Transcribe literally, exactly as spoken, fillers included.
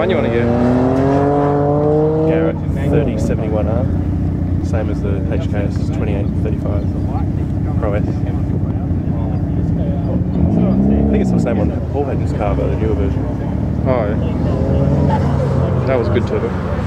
one you want to get? Garrett thirty seventy-one R. Same as the H K S twenty-eight thirty-five Pro S. I think it's the same one that Paul had in his car, but the newer version. Oh, yeah. That was good turbo.